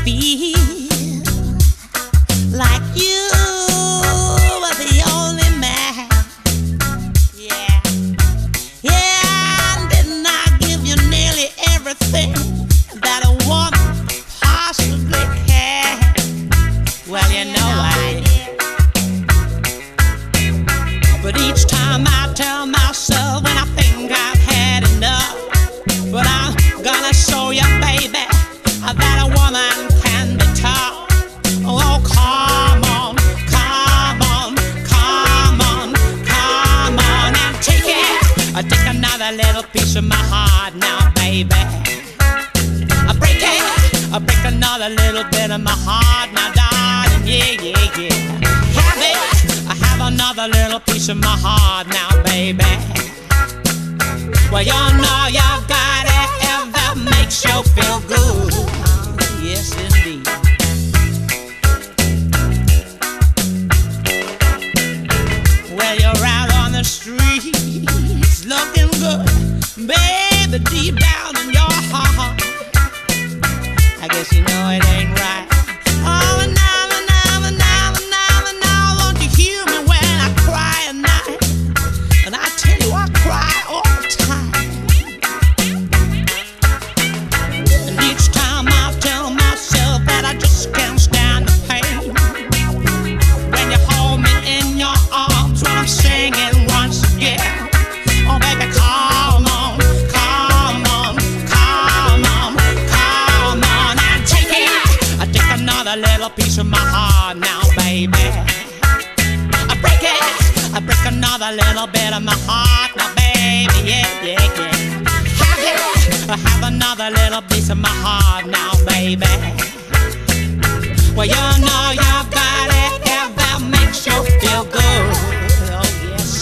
feel like you were the only man. Yeah, yeah, and didn't I give you nearly everything that a woman possibly can? Well, you know I did. But each time I tell myself when I think I've had enough, but I'm gonna show you, baby, that a woman can be tough. Oh, come on, come on, come on, come on and take it. Take another little piece of my heart now, baby. Break it, break another little bit of my heart now, darling. Yeah, yeah, yeah. Have it, have another little piece of my heart now, baby. Well, you know you've got it if that makes you feel good. Yes, indeed. Well, you're out on the streets looking good, baby, deep down in your heart. I guess you know it ain't right. Oh, and now, won't you hear me when I cry at night? And I tell you, I cry all the time. And each time I tell myself that I just can't stand the pain. When you hold me in your arms when I'm singing once again. Oh, baby, come on, come on, come on, come on and take it. I take another little piece of my heart now, baby. I break it, I break another little bit of my heart now, baby. Yeah, yeah, yeah. Have it, I have another little piece of my heart now, baby. Well, you know you've got it if that makes you feel good. Oh, yes.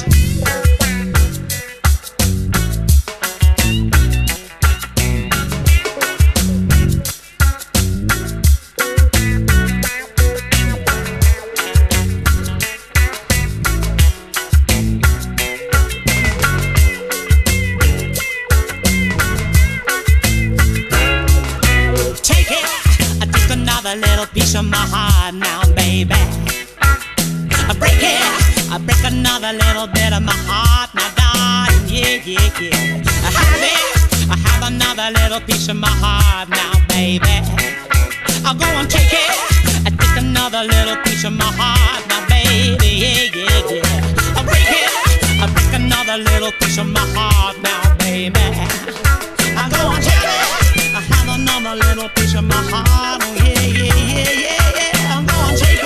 Take it, I take another little piece of my heart now, baby. I break it, I break another little bit of my heart now, darling. Yeah, yeah, yeah. I have it, I have another little piece of my heart now, baby. I'll go and take it, I take another little piece of my heart now, baby. Yeah, yeah, yeah. I break it, I break another little piece of my heart now, baby. I'll go and take it, I have another little piece of my heart. Oh, yeah, yeah, yeah, yeah, yeah. I'm gonna take it.